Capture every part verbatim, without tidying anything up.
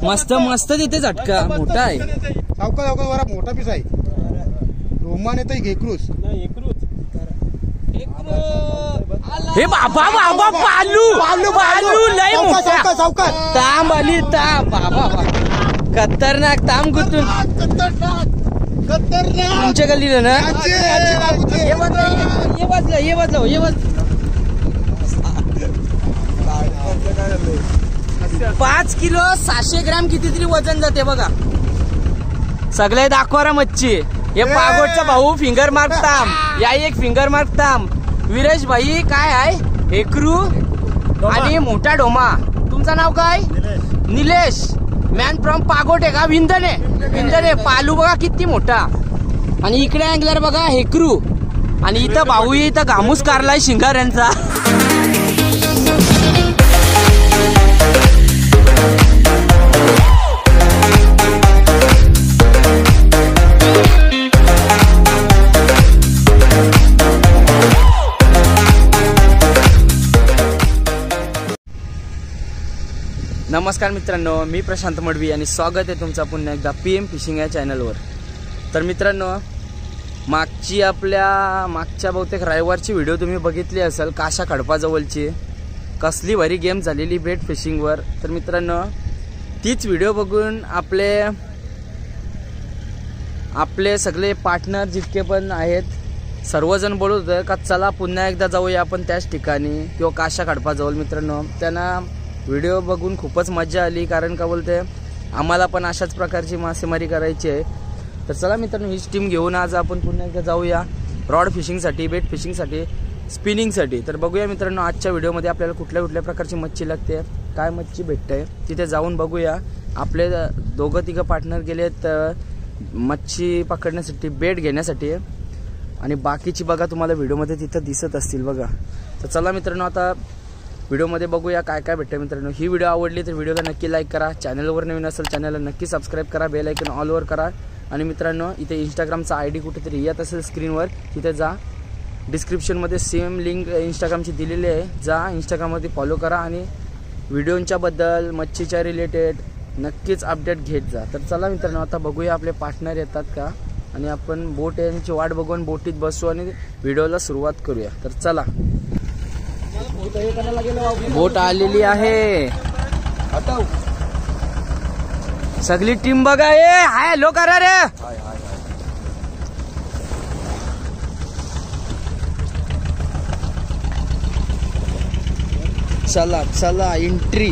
मस्त मस्त तिथे झटका मोठा आहे. सावका सावका जरा मोठा पीस आहे. रोमान येतं घेक्रूस हे बाबा बाबा पालू पालू पालू लय मोठा सावका तांब आली तांब बाबा खतरनाक तांब गुतून तुमच्या गल्लीला ना. ये वाजलं ये वाजलं ये वाजलं पाच किलो सहाशे ग्राम कितीतरी वजन जाते बघा. सगळे दाखवा मच्छी. हे पागोटचा भाऊ फिंगर मार्क तांब या एक फिंगर मार्क तांब. विरेश भाई काय आहे हेकरू आणि मोठा डोमा. तुमचं नाव काय? निलेश मॅन फ्रॉम पागोट आहे का? विंधने विंधने पालू बघा किती मोठा. आणि इकडे अँगलर बघा हेकरू. आणि इथं भाऊ इथं घामूस कारलाय शिंगार यांचा. नमस्कार मित्रांनो, मी प्रशांत मडवी आणि स्वागत आहे तुमचा पुन्हा एकदा पी एम फिशिंग या चॅनलवर. तर मित्रांनो, मागची आपल्या मागच्या बहुतेक रविवारची व्हिडिओ तुम्ही बघितली असेल काशा खडपाजवळची. कसली भारी गेम झालेली बेट फिशिंगवर. तर मित्रांनो, तीच व्हिडिओ बघून आपले आपले सगळे पार्टनर जितके पण आहेत सर्वजण बोलत होते का चला पुन्हा एकदा जाऊया आपण त्याच ठिकाणी किंवा काशा खडपाजवळ. मित्रांनो, त्यांना व्हिडिओ बघून खूपच मजा आली, कारण का बोलते आम्हाला पण अशाच प्रकारची मासेमारी करायची आहे. तर चला मित्रांनो, हीच टीम घेऊन आज आपण पुन्हा एकदा जाऊया रॉड फिशिंगसाठी, बेट फिशिंगसाठी, स्पिनिंगसाठी. तर बघूया मित्रांनो आजच्या व्हिडिओमध्ये आपल्याला कुठल्या कुठल्या प्रकारची मच्छी लागते, काय मच्छी भेटते तिथे जाऊन बघूया. आपले दोघं तिघं पार्टनर गेलेत मच्छी पकडण्यासाठी, बेट घेण्यासाठी, आणि बाकीची बघा तुम्हाला व्हिडिओमध्ये तिथं दिसत असतील बघा. तर चला मित्रांनो, आता व्हिडिओमध्ये बघूया काय काय भेटतं. मित्रांनो, ही व्हिडिओ आवडली तर व्हिडिओला नक्की लाईक करा. चॅनलवर नवीन असेल चॅनलला नक्की सबस्क्राईब करा, बेल आयकॉन ऑलवर करा. आणि मित्रांनो, इथे इंस्टाग्रामचा आय डी कुठेतरी येत असेल स्क्रीनवर, तिथे जा. डिस्क्रिप्शनमध्ये सेम लिंक इंस्टाग्रामची दिलेली आहे, जा इंस्टाग्राममध्ये फॉलो करा आणि व्हिडिओंच्याबद्दल मच्छीच्या रिलेटेड नक्कीच अपडेट घेत जा. तर चला मित्रांनो, आता बघूया आपले पार्टनर येतात का, आणि आपण बोट यांची वाट बघून बोटीत बसू आणि व्हिडिओला सुरुवात करूया. तर चला, बोट आलेली आहे. सगळी टीम बघा. ये हाय हॅलो करा रे. चला चला एंट्री.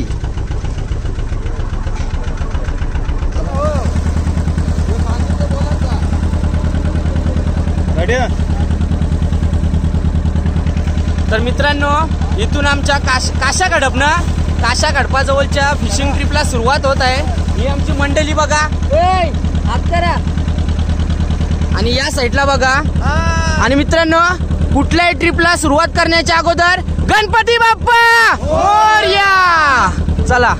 तर मित्रांनो, इथून आमच्या काश काशा खडप ना काशा खडपाजवळच्या फिशिंग ट्रिपला सुरुवात होत आहे. ही आमची मंडळी बघा. आणि या साईडला बघा. आणि मित्रांनो, कुठल्याही ट्रिपला सुरुवात करण्याच्या अगोदर गणपती बाप्पा मोरया. चला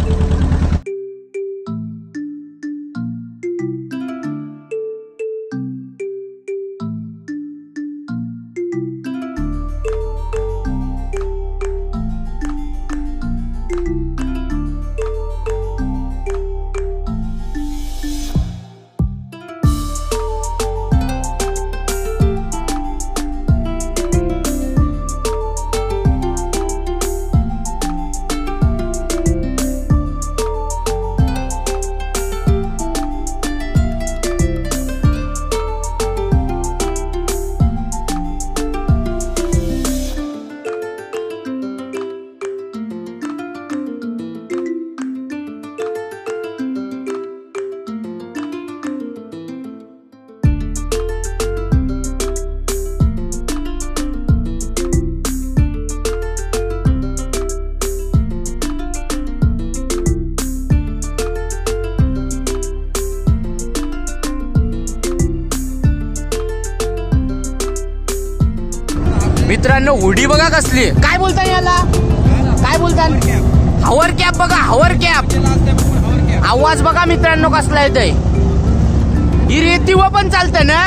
मित्रांनो, हुडी बघा कसली. काय बोलता याला, काय बोलता? हवर कॅप बघा, हवर कॅप. आवाज बघा मित्रांनो कसला येतोय. ही रेतीवर पण चालतं ना,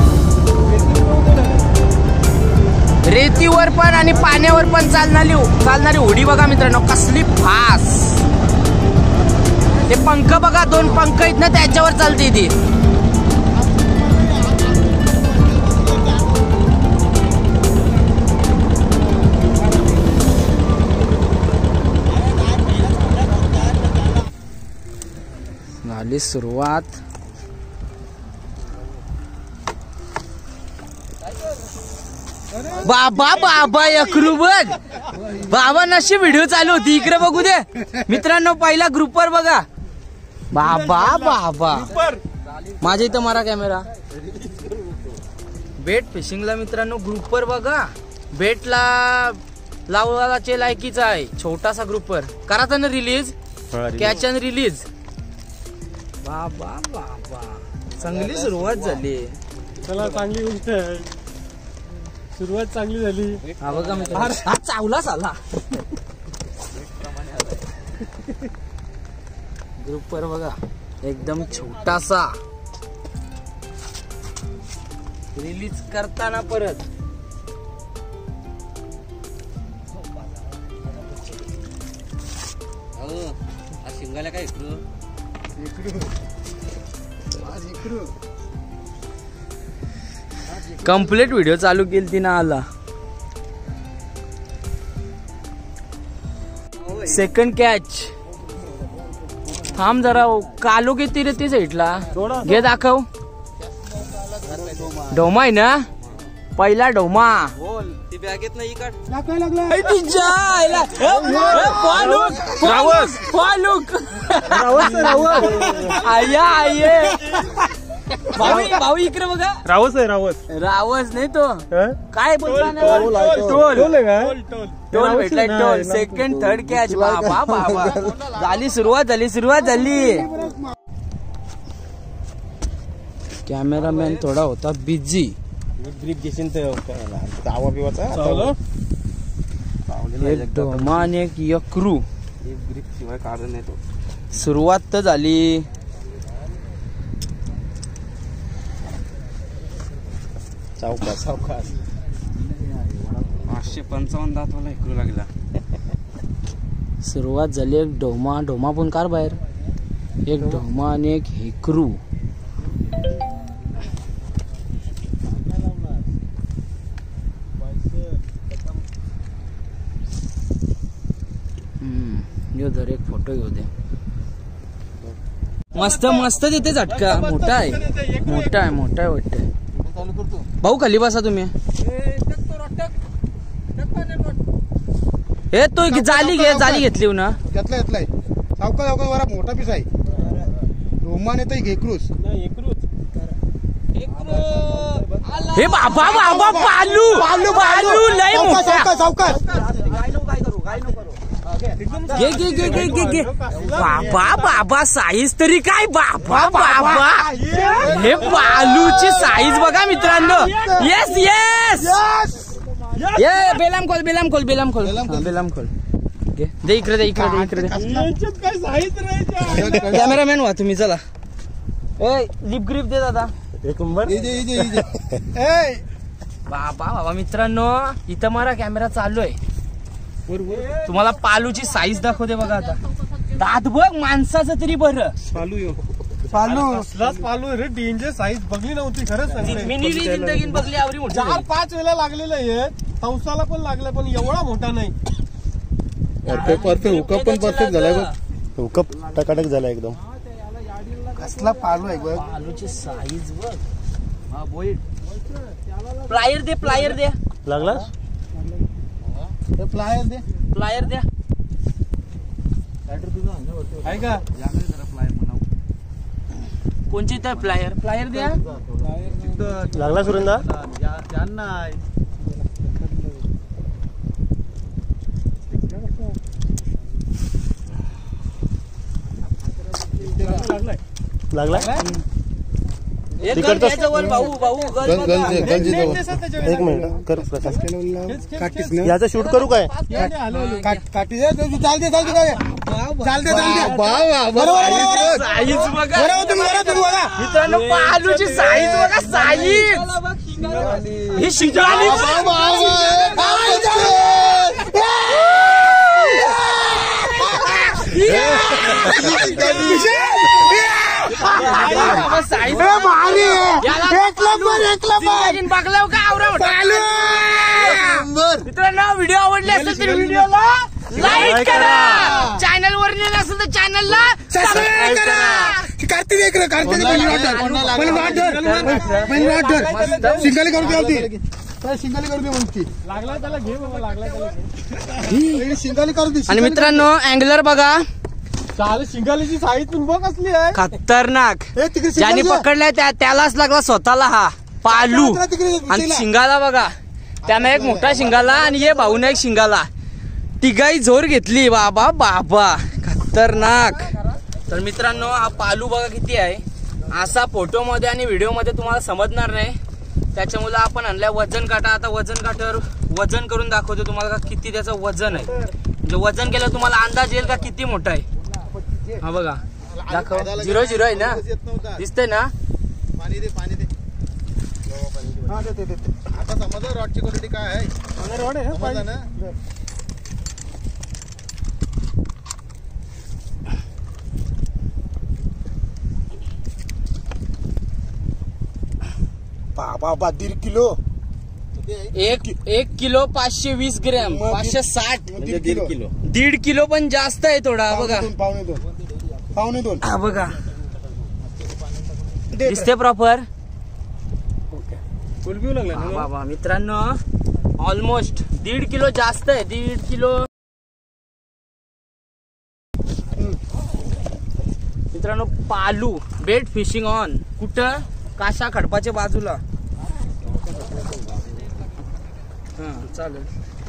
रेतीवर पण आणि पाण्यावर पण चालणारी चालणारी हुडी बघा मित्रांनो कसली फास्ट. ते पंख बघा, दोन पंख आहेत ना त्याच्यावर चालते ती. झाली सुरुवात. बाबा बाबा अकरू बघ बाबा नशी व्हिडिओ चालू होती. इकडे बघू दे मित्रांनो, पहिला ग्रुपवर बघा. बाबा बाबा माझ्या इथं मारा कॅमेरा. बेट फिशिंगला मित्रांनो ग्रुपवर बघा. बेटला लावाचे लायकीचा आहे छोटासा ग्रुपवर. करायचा ना रिलीज, कॅच अँड रिलीज. बाबा बाबा चांगली सुरुवात झाली. चला चांगली गोष्ट आहे, सुरुवात चांगली झाली. हा बघा मित्र, हा चावलाच आला. ग्रुपवर बघा एकदम छोटासा रिलीज करताना परत. शिंगाला काय कंप्लीट व्हिडिओ चालू केली ती ना आला. Second catch. थांब जरा, कालो किती रे ती साईडला घे दाखव. ढोमा आहे ना, पहिला ढोमा. ती बॅगेत नाही भाऊ. भाऊ इकडे बघा. रावस आहे, रावस रावस नाही तो काय बोलतो. टोल भेटलाय, टोल. Second third catch. बाबा बाबा झाली सुरुवात, झाली सुरुवात झाली. कॅमेरामॅन थोडा होता बिझी. ग्रीप घेशील तर आवा पिवाचा. एक ढोमा आणि एक यक्रू. ग्रीप शिवाय कारण नाही तो. सुरुवात तर झाली. सावकाश सावकाश. पाचशे पंचावन्न दात मला इकडू लागला. सुरुवात झाली. एक ढोमा, ढोमा पण कार बाहेर. एक ढोमा आणि एक हेकरू. हम्म यो धर, एक फोटो घेऊ दे. मस्त मस्त देते झटका. मोठा आहे, मोठा आहे, मोठा आहे वाटतं. भाऊ खाली बसा तुम्ही. हे तो जाली घे, जाली घेतली ना. घेतलाय घेतलाय सावका सावका जरा मोठा पीस आहे. रोमाने तर घेक्रूस. हे बाबा बाबा पालू पालू पालू लय मोठा. सावकाश घे घे घे घे घे घे. बाबा बाबा साईज तरी काय. बाबा बाबा हे पालूची साईज बघा मित्रांनो. येस येस ये बेलाम खोल, बेलाम खोल, बेलाम खोल, बेलाम खोल. घे दे इकडे, दे इकडे, दे इकडे. काय साहित्य नाही. कॅमेरामॅन व्हा तुम्ही. चला ए लिप ग्रिप दे दादा. एक नंबर. बाबा बाबा मित्रांनो, इथं मारा कॅमेरा चालू आहे. तुम्हाला पालूची साईज दाखवते बघा. आता दात बघ माणसाचं तरी बरं. पालू यो पालू कसलाच पालू रे. डेंजर साईज बघली नव्हती खरंच सांगते. मी जिंदगीन बघली आवडी मोठी. चार पाच वेळा लागलेलं आहे. तवसाला पण लागलं, पण एवढा मोठा नाही. परफेक्ट परफेक्ट हुकअप पण परफेक्ट झालाय बघ. हुकअप टकाटक झाला एकदम. कसला पालू आहे बघ. पालूची साईज बघ. हा बोईट. प्लायर दे, प्लायर दे. लागला प्लायर दे, प्लायर द्या. आहे का कोणची तर प्लायर, प्लायर द्या. लागला सुरेंदा. लागला तिकडचा भाऊ भाऊ एक मिनिट कर प्रकाश. याचा शूट करू काय. काठी दे. चालते चालते चालते साईज बघा मित्रांनो. पालूची साईज बघा. साईज ही शिकाली. मित्रांनो व्हिडिओ आवडले असेल तर व्हिडिओला लाईक करा, चॅनल वर नेलं असेल तर चॅनलला सबस्क्राईब करा. कार्तिक कार्तिक शिंगाली करू दे, शिंगाली करू दे म्हणते लागला त्याला घे बाबा, लागला त्याला शिंगाली करू दे. आणि मित्रांनो अँगलर बघा, शिंगालीची साईज पण बघ असली आहे खतरनाक. ज्याने पकडलाय त्या त्यालाच लागला स्वतःला हा पालू. आणि शिंगाला बघा, त्यानं एक मोठा शिंगाला आणि हे भाऊने एक शिंगाला, तिघाही जोर घेतली. बाबा बाबा खतरनाक. तर मित्रांनो हा पालू बघा किती आहे. असा फोटो मध्ये आणि व्हिडिओ मध्ये तुम्हाला समजणार नाही, त्याच्यामुळे आपण आणलाय वजन काटा. आता वजन काट्यावर वजन करून दाखवतो तुम्हाला का किती त्याचं वजन आहे. म्हणजे वजन केलं तुम्हाला अंदाज येईल का किती मोठा आहे. हा बघा दाखव, झिरो झिरो आहे ना, दिसतंय ना. पाणी दे, पाणी दे. आता समजा रॉडची क्वालिटी काय आहे. रॉड आहे समजा ना. बाबा दीड किलो, एक एक किलो पाचशे वीस ग्रॅम, पाचशे साठ, दीड किलो. दीड किलो पण जास्त आहे थोडा. बघा पावणे दोन, पावणे दोन. हा बघा दिसते प्रॉपर. फुल व्यू लागला ना बाबा मित्रांनो ऑलमोस्ट दीड किलो जास्त आहे, दीड किलो. मित्रांनो पालू बेट फिशिंग ऑन कुठं, काशा खडपाच्या बाजूला. हा चालेल.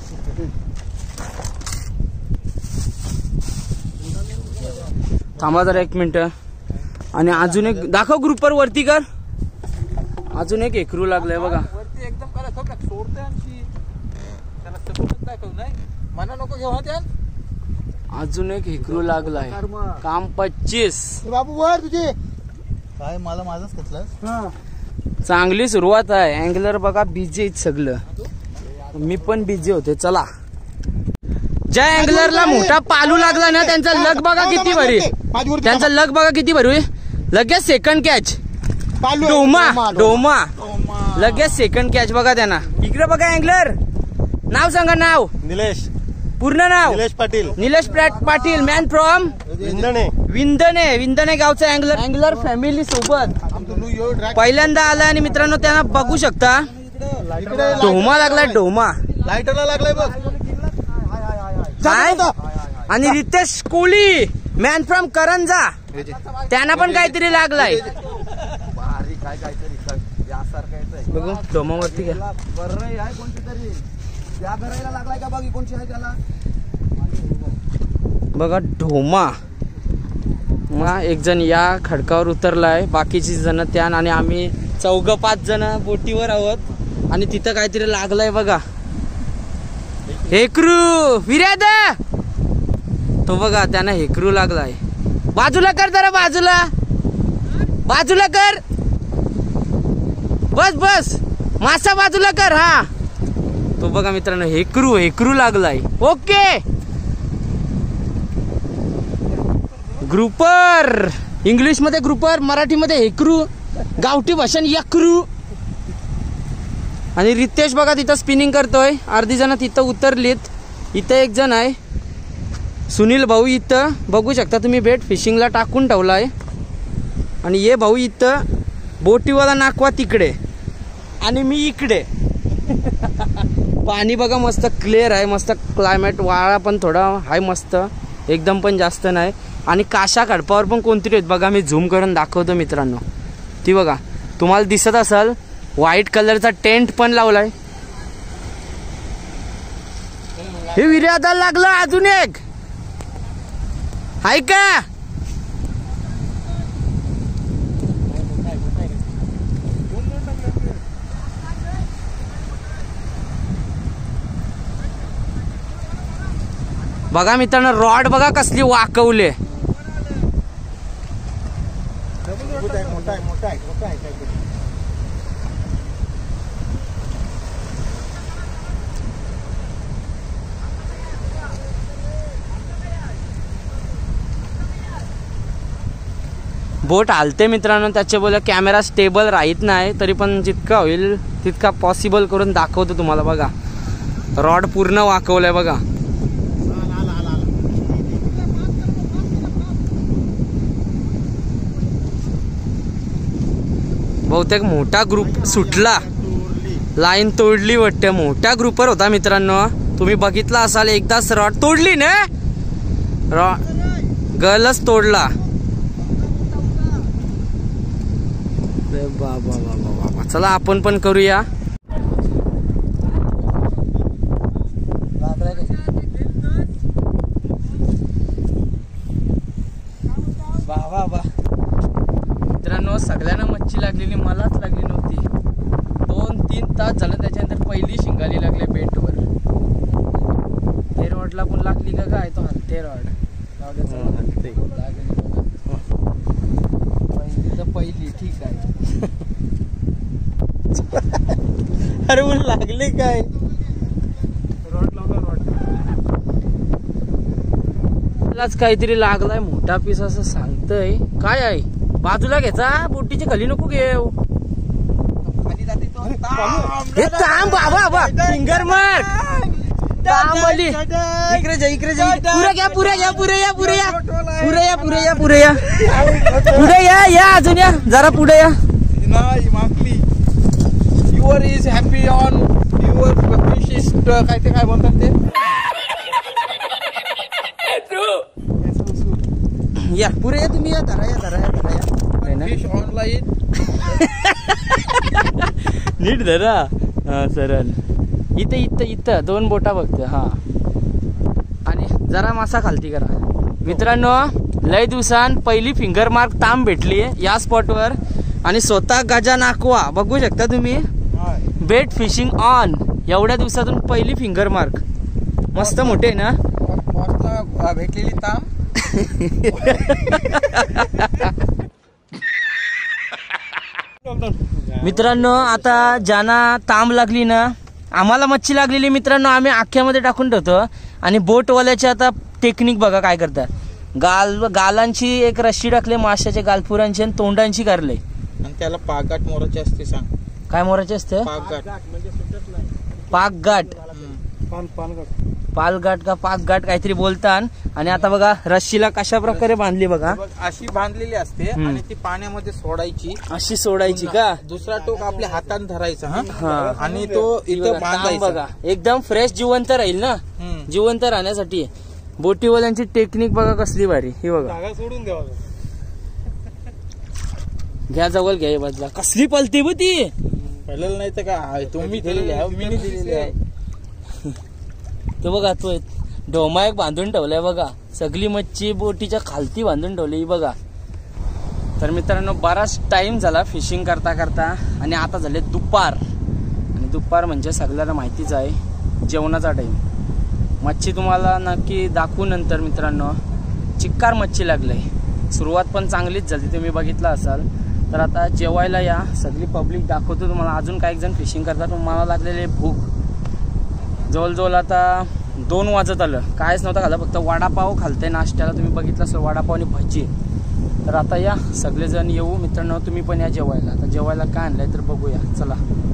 थांबा जरा एक मिनिट. आणि अजून एक दाखव ग्रुपवर वरती कर. अजून एक एकरू लागलंय बघा. एकदम करा सोडते आणि त्याला सपोर्ट दाखव नाही मना नको घेऊ त्या. अजून एक हेकरू लागलाय. काम पच्चीस. बाबू वर तुझे काय मला माझाच घेतलं. चांगली सुरुवात आहे. अँगलर बघा बिझी आहेत सगळं, मी पण बिझी होते. चला ज्या अँगलरला मोठा पालू लागला ना त्यांचा लग बघा किती भरी, त्यांचा लग बघा किती भरू. लगेच सेकंड कॅच. डोमा डोमा लगेच सेकंड कॅच बघा त्यांना. इकडे बघा अँगलर, नाव सांगा. नाव निलेश, पूर्ण नाव निलेश पाटील. Nilesh Patil, man from Vindane. विंदणे विंदणे गावचा अँगलर. अँगलर फॅमिली सोबत पहिल्यांदा आला. आणि मित्रांनो त्यांना बघू शकता डोमा लागलाय, डोमा लाईटरला लागलाय बघ. काय. आणि रितेश कोहली मॅन फ्रॉम करंजा, त्यांना पण काहीतरी लागलाय. बघू डोमावरती घ्या. बघा ढोमा. मग एक जण या खडकावर उतरलाय, बाकीची जण त्या. आणि आम्ही चौघ पाच जण बोटीवर आहोत. आणि तिथं काहीतरी लागलंय बघा. हेकरू विराद तो बघा, त्यांना हेकरू लागलाय. बाजूला कर जरा, बाजूला बाजूला कर. बस बस मासा बाजूला कर. हा तो बघा मित्रांनो हेकरू हेकरू लागलाय. ओके ग्रुपर, इंग्लिश मध्ये ग्रुपर, मराठी मध्ये हेकरू, गावठी भाषण यकरू. आणि रितेश बघा तिथं स्पिनिंग करतोय. अर्धी जण तिथं उतरलीत. इथं एक जण आहे सुनील भाऊ, इथं बघू शकता तुम्ही बेट फिशिंगला टाकून ठेवलाय. आणि ये भाऊ इथं बोटीवाला नाकवा तिकडे आणि मी इकडे. पाणी बघा मस्त क्लिअर आहे, मस्त क्लायमेट. वाळा पण थोडा हाय मस्त, एकदम पण जास्त नाही. आणि काशा खडपावर पण कोणतरी आहेत बघा, मी झूम करून दाखवतो मित्रांनो. ती बघा तुम्हाला दिसत असेल, व्हाईट कलरचा टेंट पण लावलाय. हे विर्यादाला लागलं. अजून एक आहे का. बघा मित्रांनो रॉड बघा कसली वाकवले. बोट हालते मित्रांनो, त्याचे बोल कॅमेरा स्टेबल राहत नाही, तरी पण जितका होईल तितका पॉसिबल करून दाखवतो तुम्हाला. बघा रॉड पूर्ण वाकवलाय बघा. बहुतेक मोठा ग्रुप सुटला, लाईन तोडली वाटते. मोठ्या ग्रुपवर होता मित्रांनो, तुम्ही बघितला असाल. एकदाच रॉड तोडली ना, रॉड गलच तोडला. बाबा बाबा बाबा, चला आपण पण करूया. मित्रांनो सगळ्यांना मच्छी लागलेली, मलाच लागली नव्हती. दोन तीन तास झालं त्याच्यानंतर पहिली शिंगाली लागली बेटवर. ते रॉडला पण लागली का काय, तो हलते रॉड हलते पहिली तर पहिली. ठीक आहे. अरे ऊन लागले काय, रॉड लावला रॉड काहीतरी लागलाय मोठा पीस असं सांगतय. काय आहे बाजूला घ्यायचा, बोटीची खाली नको घेऊ. हे तांब बाबा बाबा, फिंगर मार तांब आली. इकडे जा इकडे जा, पुरे घ्या पुरे या पुरे या पुरे या पुरे या पुरे या पुरे या पुढे या या अजून या जरा पुढे या. Your is happy on your fish is काय ते काय म्हणतात ते, या पुरे या तुम्ही, या धरा या धरा या धरा या. फिश ऑनलाईन नीट धरा. हा सरळ इथं इथं इथं दोन बोटा बघते. हा आणि जरा मासा खालती करा. मित्रांनो लय दिवसांत पहिली फिंगर मार्क तांब भेटली या स्पॉटवर, आणि स्वतः गजा नाकवा बघू शकता तुम्ही. बेट फिशिंग ऑन, एवढ्या दिवसातून पहिली फिंगर मार्क. मस्त मोठे ना भेटलेली तांब. मित्रांनो आता ज्यांना तांब लागली ना, आम्हाला मच्छी लागलेली मित्रांनो, आम्ही आख्यामध्ये टाकून ठेवतो. आणि बोटवाल्याची आता टेक्निक बघा काय करतात. गाल गालांची एक रस्सी टाकले, माशाच्या गालपुरांची आणि तोंडांची करले. आणि त्याला पाकगाठ मोराची असते. सांग काय मोराचे असते? पाकगाठ पाकगाठ पालगाठ का पाकगाठ काहीतरी बोलतात. आणि आता बघा रस्सीला कशा प्रकारे बांधली बघा, अशी बांधलेली असते आणि ती पाण्यामध्ये सोडायची. अशी सोडायची का? दुसरा टोक आपल्या हाताने धरायचा हा. आणि तो इथं बांधायचा. बघा एकदम फ्रेश जिवंत राहील ना, जिवंत राहण्यासाठी. बोटीवाल्यांची टेक्निक बघा कसली भारी. ही बघा सोडून द्यावा. घ्या जवळ घ्या हे बाजूला. कसली पलती बघ ती. पहिल्याला नाही तर काय तुम्ही दिलेली आहे, मी दिलेली आहे. तो बघा तो ढोमा एक बांधून ठेवलाय बघा. सगळी मच्छी बोटीच्या खालती बांधून ठेवली बघा. तर मित्रांनो बराच टाइम झाला फिशिंग करता करता, आणि आता झाले दुपार. आणि दुपार म्हणजे सगळ्यांना माहितीच आहे जेवणाचा टाइम. मच्छी तुम्हाला नक्की दाखवू नंतर मित्रांनो. चिक्कार मच्छी लागले, सुरुवात पण चांगलीच झाली तुम्ही बघितला असाल. तर आता जेवायला या, सगळी पब्लिक दाखवतो तुम्हाला. अजून काही जण फिशिंग करतात, पण मला लागलेले भूक. जवळजवळ आता दोन वाजत आलं, कायच नव्हतं खाल्लं, फक्त वडापाव खालते नाश्त्याला. तुम्ही बघितलं असेल वडापाव आणि भजी. तर आता या सगळेजण येऊ मित्रांनो, तुम्ही पण या जेवायला. आता जेवायला काय आणलंय तर बघूया चला.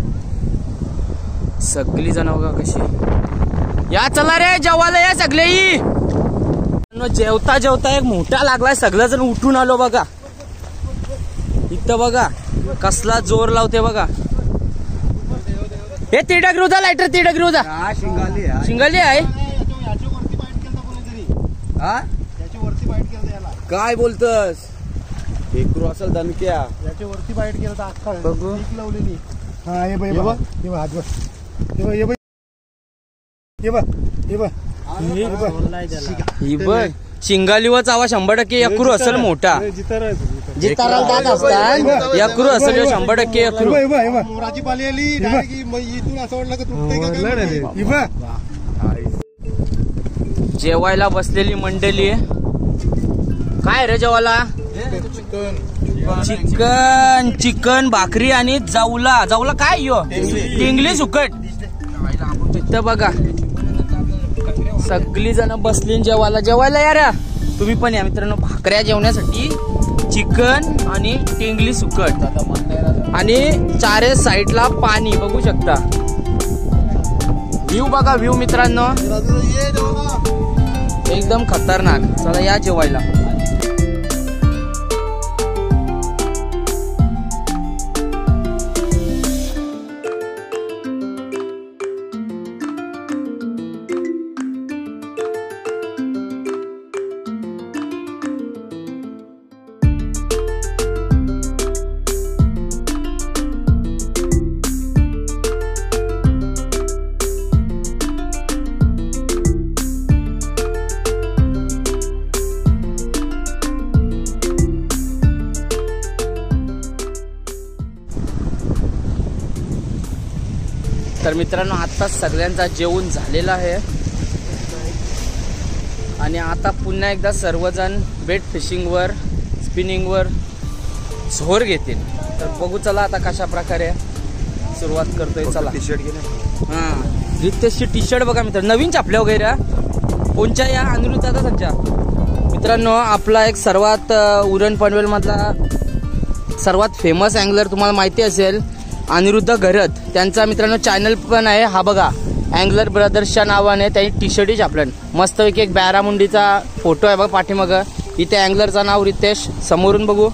सगळी जण बघा कशी या. चला रे जेवायला या सगळे. जेवता जेवता एक मोठा लागलाय, सगळेजण उठून आलो बघा. इथं बघा कसला जोर लावते बघा. हे तिडक रुदा लायटर तिडक रुदा शिंगाली शिंगाली आहे. काय बोलतस? एकरू असेल दणक्या. याच्या वरती बाईट केलं तर अख्खा बघू लावलेली. हा हे बघ हे बघ हे बघ हात बघ हे बघ हे बघ हे बघ हे बघ ही बघ शिंगालीवर चावा शंभर टक्के यक्रू असेल मोठा. जिताराला दात असतात यक्रू असेल शंभर टक्के यक्रू. मोराची पाली आली इथून असं वाटलं का तुटतंय का. जेवायला बसलेली मंडळी. काय रे जेवायला? चिकन चिकन भाकरी आणि जाऊला. जाऊला काय यो? टिंगली सुकट. तिथं बघा सगळी जण बसली जेवायला. जेवायला या रे तुम्ही पण या मित्रांनो. भाकऱ्या जेवण्यासाठी चिकन आणि टेंगली सुकट आणि चारे साईडला पाणी बघू शकता. व्ह्यू बघा व्ह्यू मित्रांनो एकदम खतरनाक. चला या जेवायला. तर मित्रांनो आता सगळ्यांचा जेवण झालेला आहे आणि आता पुन्हा एकदा सर्वजण बेट फिशिंगवर स्पिनिंगवर झोर घेतील. तर बघू चला आता कशा प्रकारे सुरुवात करतोय. चला टी शर्ट घे. हां रितेशची टी शर्ट बघा मित्रांनो नवीन छापल्या वगैरे कोणच्या या अनिरुद्धाचा संचा. मित्रांनो आपला एक सर्वात उरण पनवेल मधला सर्वात फेमस अँगलर तुम्हाला माहिती असेल अनिरुद्ध घरत. त्यांचा मित्रांनो चॅनल पण आहे हा बघा अँगलर ब्रदर्सच्या नावाने. त्यांनी टी शर्टही छापलं मस्तपैकी. एक बॅरामुंडीचा फोटो आहे बघा पाठीमागं. इथे अँगलरचं नाव रितेश. समोरून बघू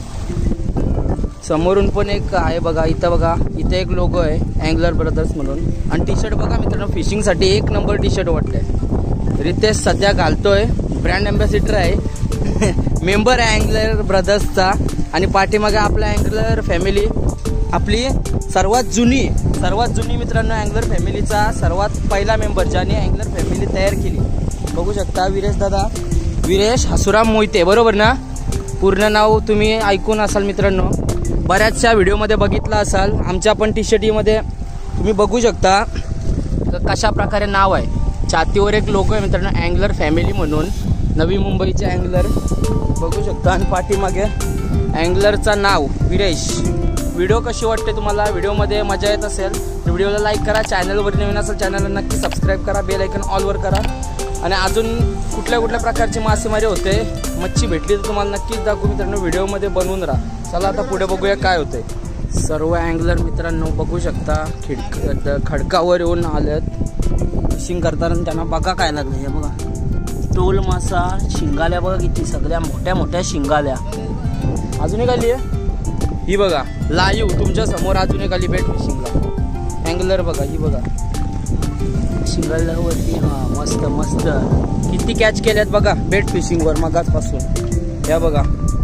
समोरून पण एक आहे बघा. इथं बघा इथे एक लोगो आहे अँगलर ब्रदर्स म्हणून. आणि टी शर्ट बघा मित्रांनो फिशिंगसाठी एक नंबर टी शर्ट वाटतंय. रितेश सध्या घालतोय. ब्रँड अँबॅसिडर आहे मेंबर आहे अँगलर ब्रदर्सचा. आणि पाठीमागे आपला अँगलर फॅमिली आपली सर्वात जुनी सर्वात जुनी मित्रांनो अँगलर फॅमिलीचा सर्वात पहिला मेंबर ज्याने अँगलर फॅमिली तयार केली. बघू शकता विरेश दादा विरेश हसुराम मोहिते बरोबर ना. पूर्ण नाव तुम्ही ऐकून असाल मित्रांनो. बऱ्याचशा व्हिडिओमध्ये बघितलं असाल. आमच्या पण टी शर्टीमध्ये तुम्ही बघू शकता कशा प्रकारे नाव आहे. छातीवर एक लोगो आहे मित्रांनो अँगलर फॅमिली म्हणून. नवी मुंबईचे अँगलर बघू शकता. आणि पाठीमागे अँगलरचं नाव विरेश. व्हिडिओ कशी वाटते तुम्हाला. व्हिडिओमध्ये मजा येत असेल तर व्हिडिओला लाईक करा. चॅनलवर नवीन असेल चॅनलला नक्की सबस्क्राईब करा. बेल आयकन ऑलवर करा. आणि अजून कुठल्या कुठल्या प्रकारची मासेमारी होते मच्छी भेटली तर तुम्हाला नक्कीच दाखवू मित्रांनो. व्हिडिओमध्ये बनवून राहा. चला आता पुढे बघूया काय होतंय. सर्व अँगलर मित्रांनो बघू शकता खिडक खडकावर येऊन आलेत फिशिंग करताना. त्यांना बघा काय लागलं हे बघा टोल मासा शिंगाल्या बघा किती सगळ्या मोठ्या मोठ्या शिंगाल्या. अजून एक आली आहे ही बघा लाईव्ह तुमच्या समोर. अजून एक आली बेट फिशिंगला अँगलर बघा ही बघा शिंगाल्यावरती. हा मस्त मस्त किती कॅच केल्यात बघा बेट फिशिंगवर मगाचपासून. या बघा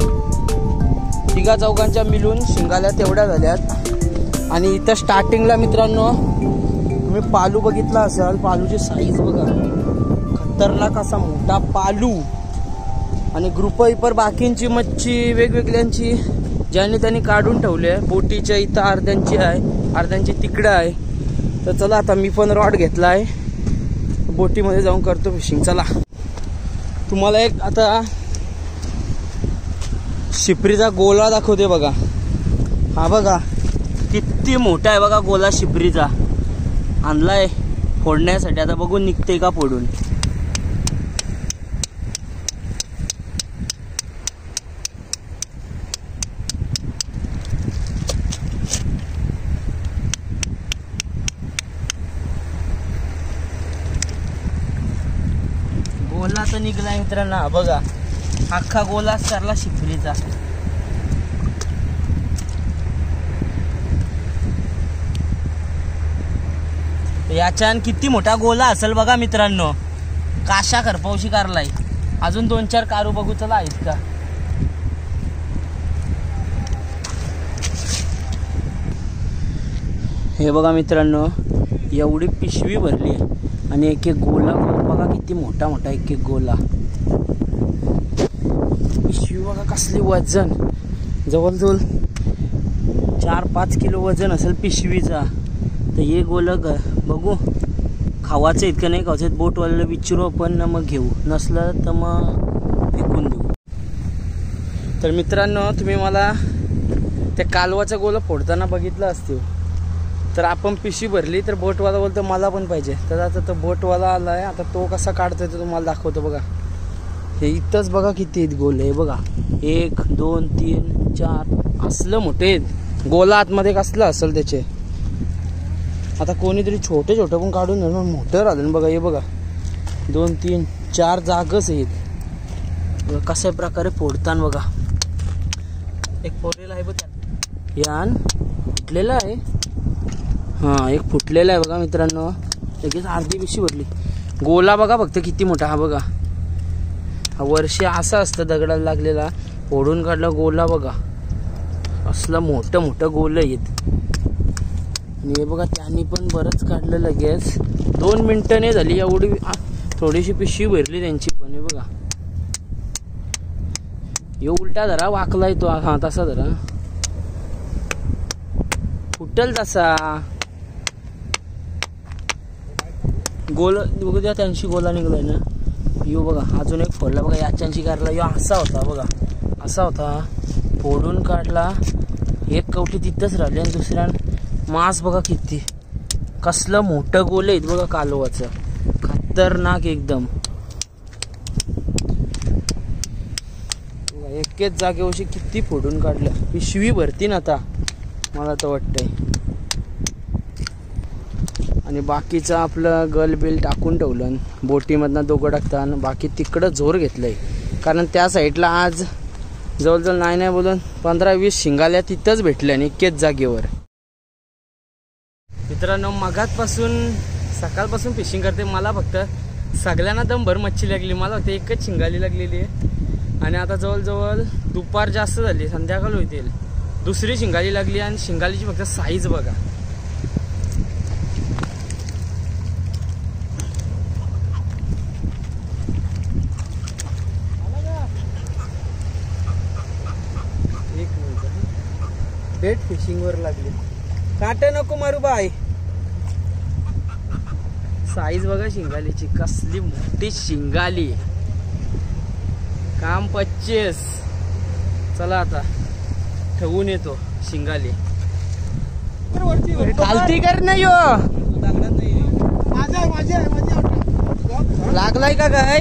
तिघा चौघांच्या मिळून शिंगाल्या तेवढ्या झाल्यात. आणि इथं स्टार्टिंगला मित्रांनो तुम्ही पालू बघितला असाल. पालूची साईज बघा खतरनाक असा मोठा पालू. आणि ग्रुप इपर बाकींची मच्छी वेगवेगळ्यांची ज्यांनी त्यांनी काढून ठेवले. बोटीच्या इथं अर्ध्यांची आहे अर्ध्यांची तिकडं आहे. तर चला आता मी पण रॉड घेतला आहे बोटीमध्ये जाऊन करतो फिशिंग. चला तुम्हाला एक आता शिपरीचा गोला दाखवते बघा. हा बघा किती मोठा आहे बघा गोला शिपरीचा. आणलाय फोडण्यासाठी. आता बघून निघते का फोडून. गोला तर निघलाय मित्रांनो बघा. अख्खा गोला सरला शिपरीचा. याच्यान किती मोठा गोला असेल बघा मित्रांनो. काशा करपावशी कारलाय. अजून दोन चार कारू बघू चला आहेत का. हे बघा मित्रांनो एवढी पिशवी भरली आहे. आणि एक एक गोला बघा किती मोठा मोठा एक एक गोला. पिशवी बघा कसली वजन जवळजवळ चार पाच किलो वजन असेल पिशवीचा. तर हे गोलं बघू खावाचं इतकं नाही खावायचं. बोटवाल्याला विचारू आपण मग घेऊ. नसलं तर मग फेकून देऊ. तर मित्रांनो तुम्ही मला त्या कालवाचा गोला फोडताना बघितलं असतील. तर आपण पिशवी भरली तर बोटवाला बोलतो मला पण पाहिजे. तर आता तो बोटवाला आलाय. आता तो कसा काढतोय तो तुम्हाला दाखवतो बघा. हे इथंच बघा किती आहेत गोले. हे बघा एक दोन तीन चार असलं मोठे आहेत. गोला आतमध्ये कसलं असेल त्याचे. आता कोणीतरी छोटे छोटे पण काढून मोठं राहिलं बघा. हे बघा दोन तीन चार जागच आहेत. कशा प्रकारे फोडतान बघा. एक फोडलेला आहे बघा. यान फुटलेला आहे. हां एक फुटलेला आहे बघा मित्रांनो. लगेच अर्धी पिशवी भरली. गोला बघा फक्त किती मोठा. हा बघा हा वर्षी असा असतं दगडाला लागलेला. फोडून काढला गोला बघा. असलं मोठं मोठं गोलं आहेत. आणि हे बघा त्यांनी पण बरंच काढलं लगेच. दोन मिनिटं नाही झाली एवढी थोडीशी पिशवी भरली त्यांची पण. हे बघा हे उलटा धरा वाकला येतो. हा तसा धरा फुटल तसा. गोल बघू द्या त्यांची गोला निघलाय ना. यो बघा अजून एक फोडला बघा. याच्यांशी काढला. यो असा होता बघा असा होता. फोडून काढला. एक कवटी तिथंच राहिली. आणि दुसऱ्या मांस बघा किती कसलं मोठं गोल आहेत बघा कालवाचं. खतरनाक एकदम. एकेच जागेवरशी किती फोडून काढलं. पिशवी भरतीन आता मला तर वाटतंय. आणि बाकीचं आपलं गल बिल टाकून ठेवलं. बोटीमधनं दोघं टाकताना बाकी तिकडं जोर घेतलंय. कारण त्या साईडला आज जवळजवळ नाही नाही बोलून पंधरा वीस शिंगाल्या तिथंच भेटल्या आणि एकेच जागेवर. मित्रांनो मगातपासून सकाळपासून फिशिंग करते. मला फक्त सगळ्यांना दमभर मच्छी लागली. मला फक्त एकच शिंगाली लागलेली आहे. आणि आता जवळजवळ दुपार जास्त झाली संध्याकाळ होतील दुसरी शिंगाली लागली. आणि शिंगालीची फक्त साईज बघा. एक मिनिट बेट फिशिंग वर लागली. काटे नको मारू बाय. साईज बघा शिंगालीची कसली मोठी शिंगाली. काम पच्चीस. चला आता ठेवून येतो शिंगाली. चालती कर नाही यो लागलाय का काय.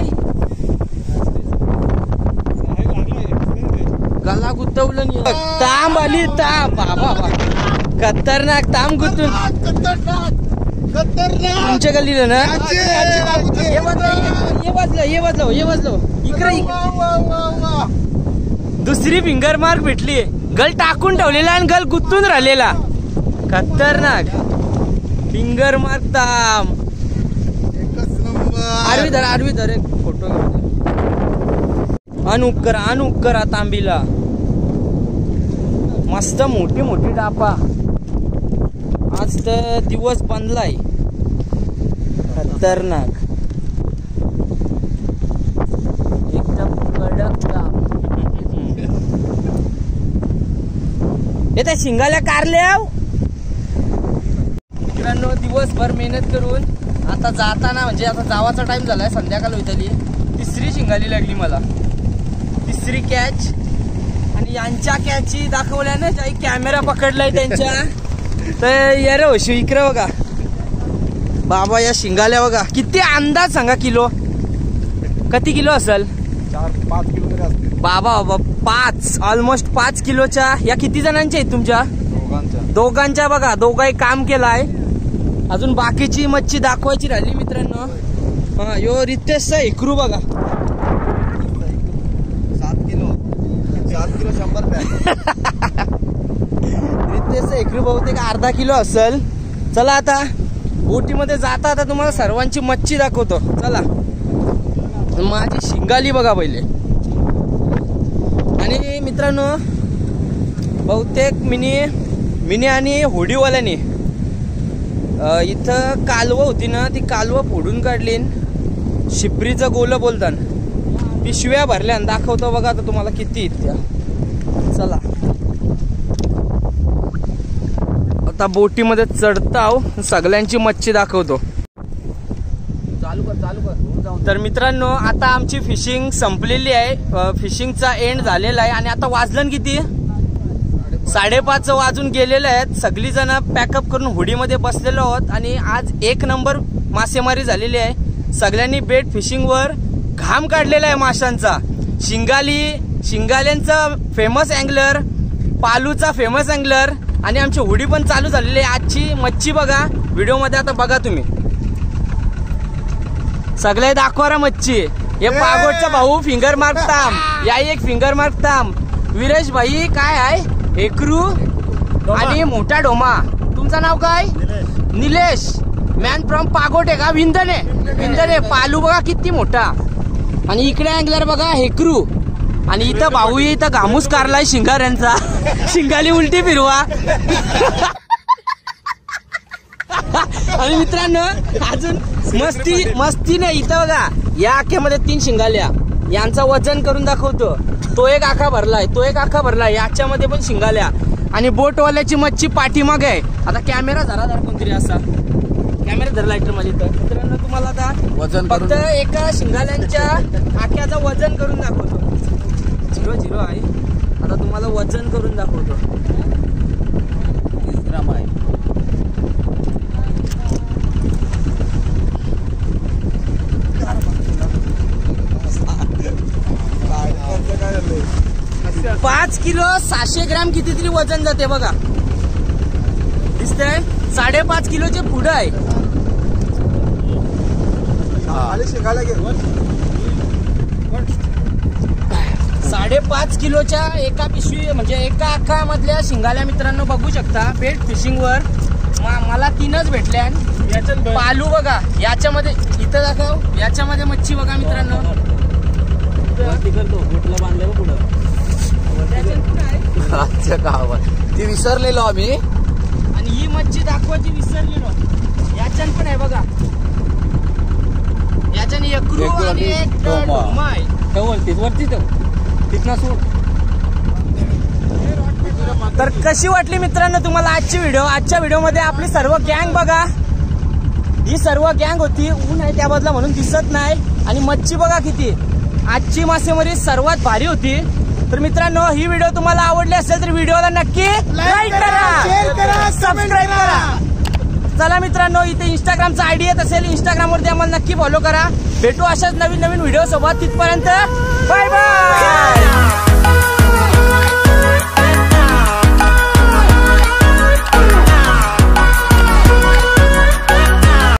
गला गुतवलं तांब आली. तांब बाबा खतरनाक तांब गुतून तुमच्या गल्लीला ना. ये वाजलं ये वाजलं ये वाजलं इकडे. दुसरी फिंगर मार्क भेटली. गल टाकून ठेवलेला आणि गल गुंतून राहिलेला. खतरनाक फिंगर मार्क ताम. आरवी धर आरवी धर एक फोटो अनुक करा अनुक करा तांबीला. मस्त मोठी मोठी टापा. आज तर दिवस बनलाय खतरनाक एकदम कडक काम. येत्या शिंगाल्या कारल्या. मित्रांनो दिवसभर मेहनत करून आता जाताना म्हणजे आता जावाचा टाइम झालाय. संध्याकाळ होतली. तिसरी शिंगाली लागली मला. तिसरी कॅच. आणि यांच्या कॅची दाखवल्याने काही कॅमेरा पकडलाय त्यांच्या. तर ये रे होशू इकडे बघा बाबा. या शिंगाल्या बघा किती अंदाज सांगा किलो. किती किलो असेल. चार पाच किलो बाबा बाबा पाच ऑलमोस्ट पाच किलोच्या. या किती जणांच्या आहेत तुमच्या. दोघांच्या दोघांच्या बघा. दोघांनी काम केलाय. अजून बाकीची मच्छी दाखवायची राहिली मित्रांनो. हा यो रितेशचा इकरू बघा. सात किलो सात किलो शंभर रितेशचा इकरू बहुतेक अर्धा किलो असेल. चला आता बोटीमध्ये जाता आता तुम्हाला सर्वांची मच्छी दाखवतो. चला माझी शिंगाली बघा पहिले. आणि मित्रांनो बहुतेक मिनी मिनी आणि होडीवाल्याने इथं कालवं होती ना ती कालवं फोडून काढली. शिपरीचं गोलं बोलताना पिशव्या भरल्या. दाखवतो बघा आता तुम्हाला किती आहेत त्या. चला आता बोटीमध्ये चढताव सगळ्यांची मच्छी दाखवतो. चालू कर चालू कर. तर मित्रांनो आता आमची फिशिंग संपलेली आहे. फिशिंगचा एंड झालेला आहे. आणि आता वाजलं किती साडेपाच वाजून गेलेले आहेत. सगळी जण पॅकअप करून होडीमध्ये बसलेलो आहोत. आणि आज एक नंबर मासेमारी झालेली आहे. सगळ्यांनी बेट फिशिंगवर घाम काढलेला आहे माशांचा. शिंगाली शिंगाल्यांचा फेमस अँगलर, पालूचा फेमस अँगलर आणि आमची हुडी पण चालू झालेली आहे. आजची मच्छी बघा व्हिडिओ मध्ये आता बघा तुम्ही सगळे दाखवा रे मच्छी. हे पागोटचा भाऊ फिंगर मारताम, या एक फिंगर मारताम. विरेश भाई काय आहे हेकरू आणि मोठा डोमा. तुमचं नाव काय? निलेश. मॅन फ्रॉम पागोट आहे का? विंधने विंधने. पालू बघा किती मोठा आणि इकडे अँगलर बघा हेकरू आणि इथं भाऊ इथं घामूस कारलाय शिंगाऱ्यांचा. शिंगाली उलटी फिरवा. आणि मित्रांनो अजून मस्ती मस्ती नाही इथं बघा या आख्यामध्ये तीन शिंगाल्या. यांचा वजन करून दाखवतो. तो एक आखा भरलाय, तो एक आखा भरलाय. याच्यामध्ये पण शिंगाल्या आणि बोटवाल्याची मच्छी पाठीमागे आहे. आता कॅमेरा धरा धरा कोणतरी असा कॅमेरा धरला लाईटर मध्ये. तर मित्रांनो तुम्हाला आता वजन फक्त एका शिंगाल्यांच्या आख्याचं वजन करून दाखवतो. झिरो झिरो आहे. आता तुम्हाला वजन करून दाखवतो. वीस ग्राम आहे. पाच किलो सहाशे ग्राम कितीतरी वजन जाते बघा. दिसतंय साडेपाच किलोचे पुढं आहे. साडेपाच किलोच्या एका पिशवी म्हणजे एका अख्खा मधल्या शिंगाल्या मित्रांनो बघू शकता. पेट फिशिंग वर मला तीनच भेटल्या. पालू बघा याच्यामध्ये इथं दाखव. याच्यामध्ये मच्छी बघा मित्रांनो. आजच्या गावात ती विसरलेलो आम्ही. आणि ही मच्छी दाखवायची विसरलेलो. याच्यान पण आहे बघा. याच्याने एकरू आणि एक डोमा आहे. वरतीच वरती तिथनं सोड. तर कशी वाटली मित्रांनो तुम्हाला आजची व्हिडिओ? आजच्या व्हिडिओमध्ये आपली सर्व गँग बघा. ही सर्व गँग होती. ऊन आहे त्या बदला म्हणून दिसत नाही. आणि मच्छी बघा किती. आजची मासेमारी सर्वात भारी होती. तर मित्रांनो ही व्हिडिओ तुम्हाला आवडली असेल तर व्हिडिओला नक्की लाईक करा, शेअर करा, सबस्क्राईब करा. चला मित्रांनो इथे इंस्टाग्रामचा आयडी येत असेल इंस्टाग्राम वरती आम्हाला नक्की फॉलो करा. भेटू अशाच नवीन नवीन व्हिडिओ सोबत. तिथपर्यंत बाय बाय.